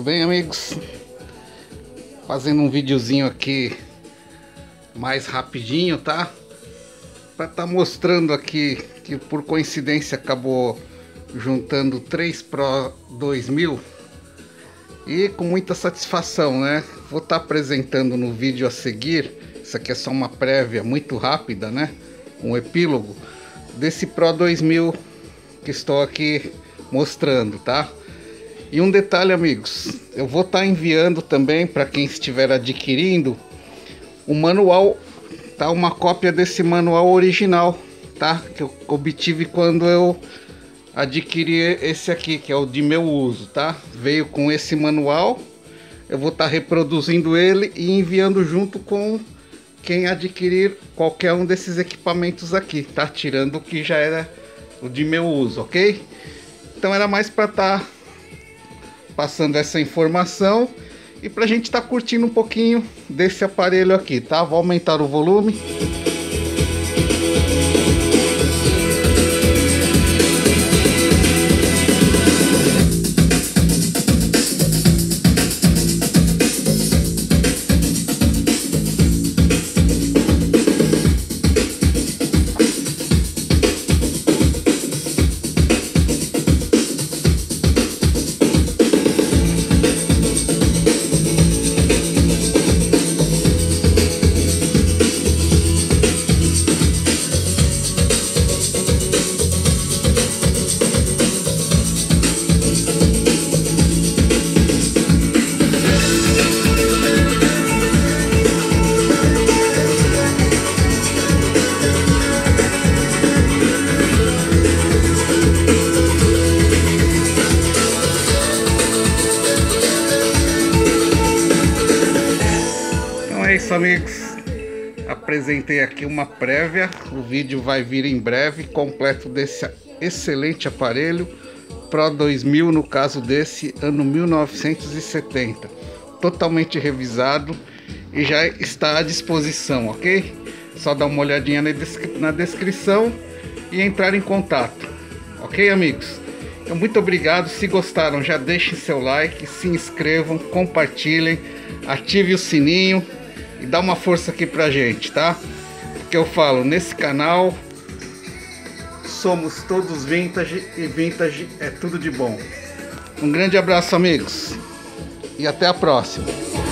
Tudo bem, amigos? Fazendo um videozinho aqui mais rapidinho, tá? Para estar mostrando aqui que por coincidência acabou juntando 3 Pro 2000 e com muita satisfação, né? Vou estar apresentando no vídeo a seguir. Isso aqui é só uma prévia muito rápida, né? Um epílogo desse Pro 2000 que estou aqui mostrando, tá? E um detalhe, amigos, eu vou estar enviando também para quem estiver adquirindo o manual, tá? Uma cópia desse manual original, tá? Que eu obtive quando eu adquiri esse aqui, que é o de meu uso, tá? Veio com esse manual, eu vou estar reproduzindo ele e enviando junto com quem adquirir qualquer um desses equipamentos aqui, tá? Tirando o que já era o de meu uso, ok? Então era mais para estar passando essa informação e pra gente estar curtindo um pouquinho desse aparelho aqui, tá? Vou aumentar o volume. É isso, amigos, apresentei aqui uma prévia, o vídeo vai vir em breve completo desse excelente aparelho Pro 2000, no caso desse ano 1970, totalmente revisado e já está à disposição, ok? Só dar uma olhadinha na descrição e entrar em contato, ok, amigos? Então, muito obrigado. Se gostaram, já deixem seu like, se inscrevam, compartilhem, ative o sininho e dá uma força aqui pra gente, tá? Porque eu falo, nesse canal somos todos vintage e vintage é tudo de bom. Um grande abraço, amigos, e até a próxima.